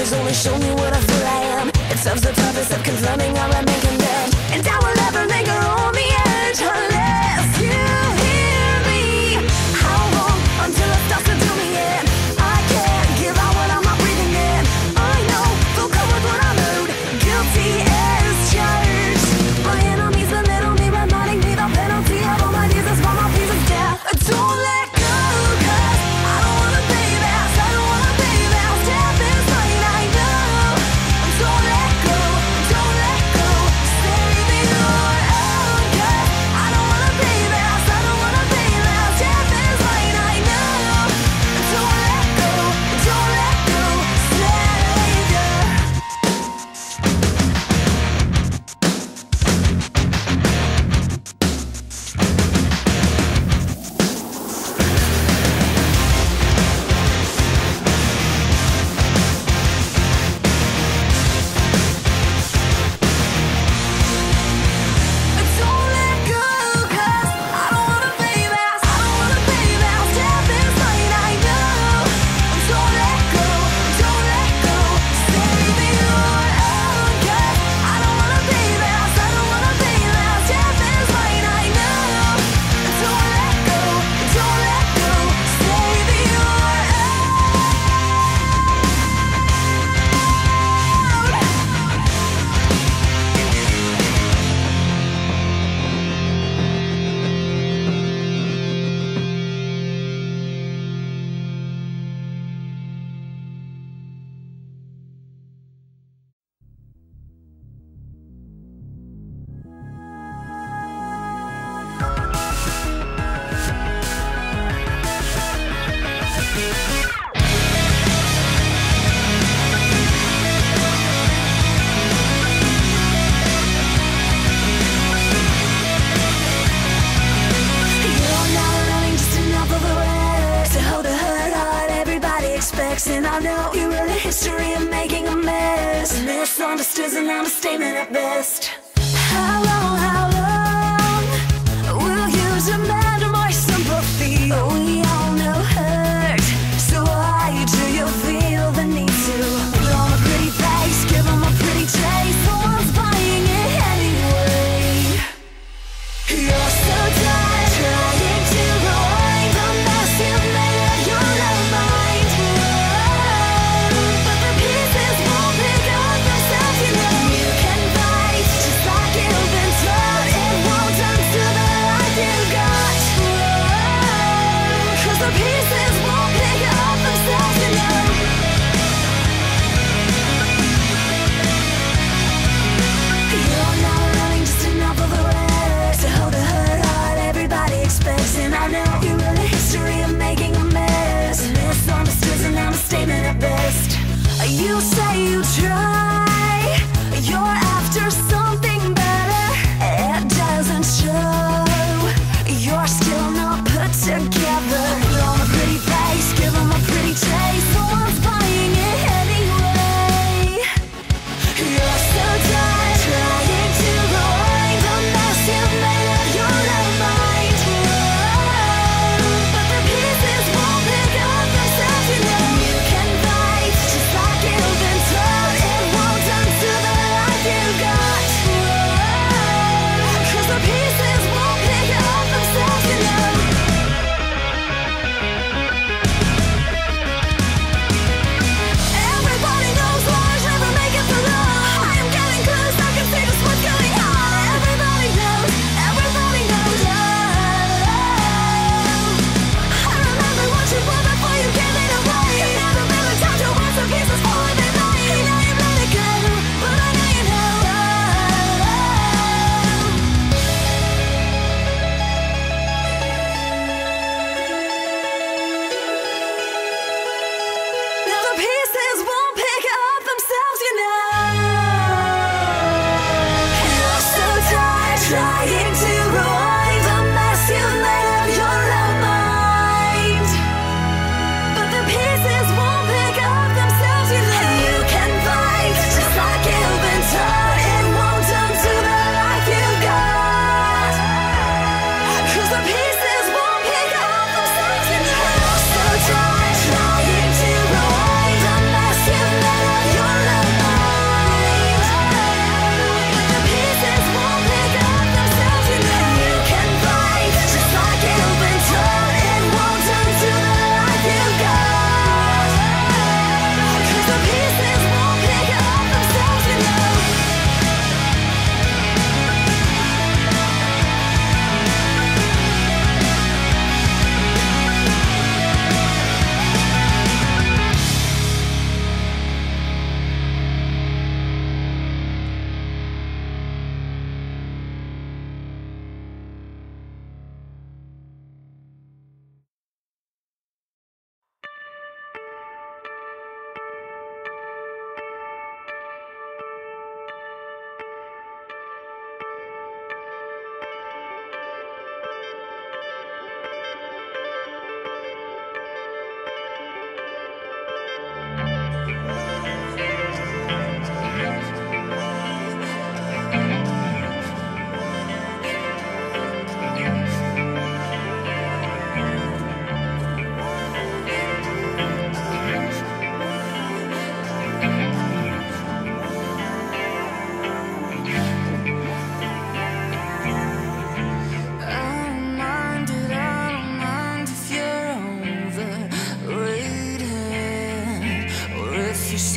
has only shown me what I feel I am. It serves the purpose of confirming I remain condemned, and I will ever linger on the edge unless you hear me. How long until it starts to do me in? I can't give out what I'm not breathing in. I know they'll come with what I load, guilty as charged. My enemies belittle me, reminding me the penalty of all my deeds is for my piece of death. Don't let go, 'cause I don't wanna pay back. I don't wanna pay back. Death is mine, I know. Don't let go, save your own. 'Cause I don't wanna pay back. I don't wanna pay back. Death is mine, I know. Don't let go, Savior. Don't let go, 'cause I don't wanna pay back. I don't wanna pay back. Death is mine, I know. Don't let go, save your own. 'Cause I don't wanna pay back. I don't wanna pay back. Death is mine, I know. Don't let go, save your You're not running just enough of a race to hold a hurt heart everybody expects. And I know you wrote a history of making a mess. Misunderstood's an understatement at best. How long will you demand my sympathy? We all know hurt, so why do you feel the need to put on a pretty face, give them a pretty taste? Someone's buying it anyway. You're so tired, trying to rewind the mess you've made of your own mind. But the pieces won't pick up themselves, you know. You can fight just like you've been taught. It won't undo the life you got.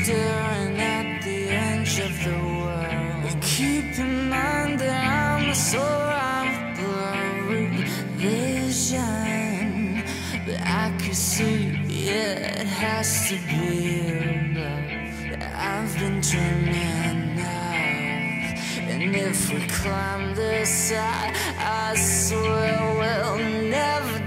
staring at the edge of the world. Keep in mind that I'm a soul of blurry vision, but I could see it has to be love that I've been dreaming of. And if we climb this high, I swear we'll never